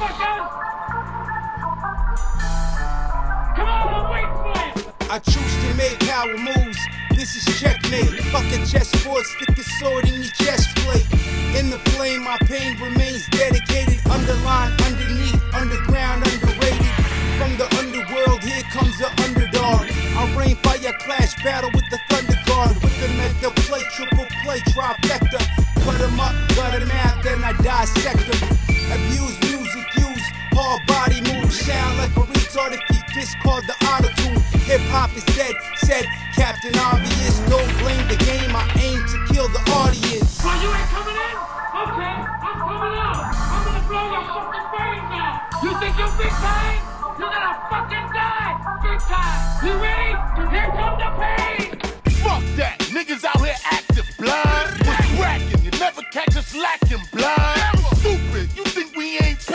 motherfuckers! Come on, I'm waiting for you! I choose to make power moves. This is checkmate. Fuck a chessboard, stick a sword in your chest plate. In the flame, my pain remains dedicated. Underlined, underneath, underground, underrated. From the underworld, here comes the underdog. I rain, fire, clash, battle with the thunder guard. With the method play, triple play, trifecta. Cut 'em up, cut 'em out, then I dissect 'em. Abuse music, use hard body moves. Sound like a retard if you discard the auto-tune. Hip-hop is dead, said Captain Obvious. Don't blame the game, I aim to kill the audience. Well, you ain't coming in? Okay, I'm coming out. I'm gonna blow your fucking brains out. You think you're big time? You're gonna fucking die big time. You ready? Here comes the pain. Fuck that, niggas out here active blind. What's cracking? You never catch us lacking blind. Stupid, you think we ain't